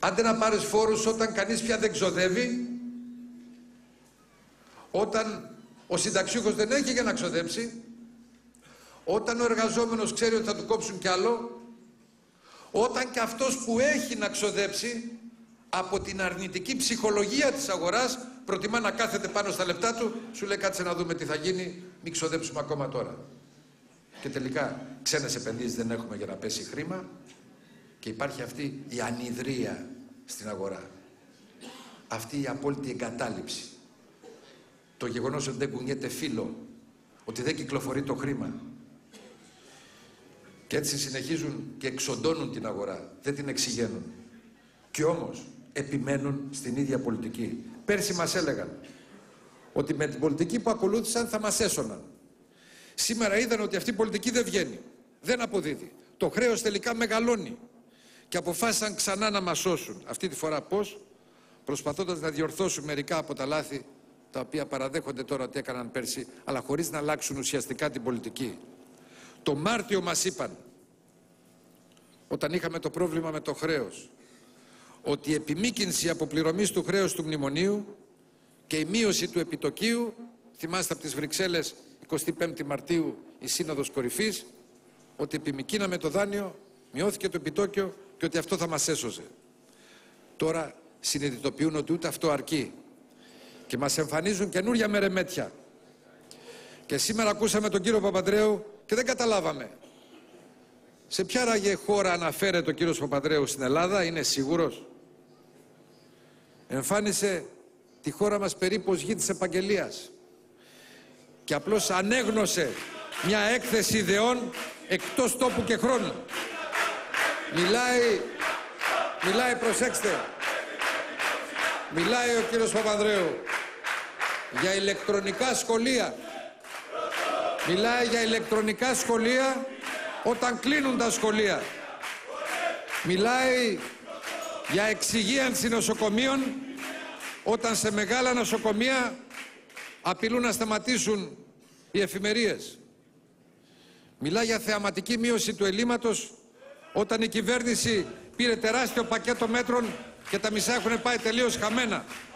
Άντε να πάρεις φόρους όταν κανείς πια δεν ξοδεύει, όταν ο συνταξιούχος δεν έχει για να ξοδέψει, όταν ο εργαζόμενος ξέρει ότι θα του κόψουν κι άλλο, όταν και αυτός που έχει να ξοδέψει από την αρνητική ψυχολογία της αγοράς προτιμά να κάθεται πάνω στα λεπτά του, σου λέει κάτσε να δούμε τι θα γίνει, μην ξοδέψουμε ακόμα τώρα. Και τελικά ξένες επενδύσεις δεν έχουμε για να πέσει χρήμα και υπάρχει αυτή η ανιδρία στην αγορά. Αυτή η απόλυτη εγκατάλειψη. Το γεγονός ότι δεν κουνιέται φύλλο, ότι δεν κυκλοφορεί το χρήμα. Και έτσι συνεχίζουν και εξοντώνουν την αγορά, δεν την εξηγαίνουν. Και όμως επιμένουν στην ίδια πολιτική. Πέρσι μας έλεγαν ότι με την πολιτική που ακολούθησαν θα μας έσωναν. Σήμερα είδαν ότι αυτή η πολιτική δεν βγαίνει, δεν αποδίδει. Το χρέος τελικά μεγαλώνει και αποφάσισαν ξανά να μας σώσουν. Αυτή τη φορά πώς? Προσπαθώντας να διορθώσουν μερικά από τα λάθη τα οποία παραδέχονται τώρα ότι έκαναν πέρσι, αλλά χωρίς να αλλάξουν ουσιαστικά την πολιτική. Το Μάρτιο μας είπαν, όταν είχαμε το πρόβλημα με το χρέος, ότι η επιμήκυνση αποπληρωμής του χρέους του μνημονίου και η μείωση του επιτοκίου, θυμάστε από τις Βρυξέλλες 25η Μαρτίου η Σύνοδος Κορυφής, ότι επιμηκύναμε το δάνειο, μειώθηκε το επιτόκιο και ότι αυτό θα μας έσωζε. Τώρα συνειδητοποιούν ότι ούτε αυτό αρκεί και μας εμφανίζουν καινούρια μερεμέτια. Και σήμερα ακούσαμε τον κύριο Παπανδρέου και δεν καταλάβαμε. Σε ποια ράγε χώρα αναφέρεται ο κύριος Παπανδρέου στην Ελλάδα, είναι σίγουρος? Εμφάνισε τη χώρα μας περίπου ως γη της επαγγελίας και απλώς ανέγνωσε μια έκθεση ιδεών εκτός τόπου και χρόνου. Μιλάει, προσέξτε, μιλάει ο κύριος Παπανδρέου για ηλεκτρονικά σχολεία. Μιλάει για ηλεκτρονικά σχολεία όταν κλείνουν τα σχολεία. Μιλάει για εξυγίανση νοσοκομείων όταν σε μεγάλα νοσοκομεία απειλούν να σταματήσουν οι εφημερίες. Μιλάει για θεαματική μείωση του ελλείμματος όταν η κυβέρνηση πήρε τεράστιο πακέτο μέτρων και τα μισά έχουν πάει τελείως χαμένα.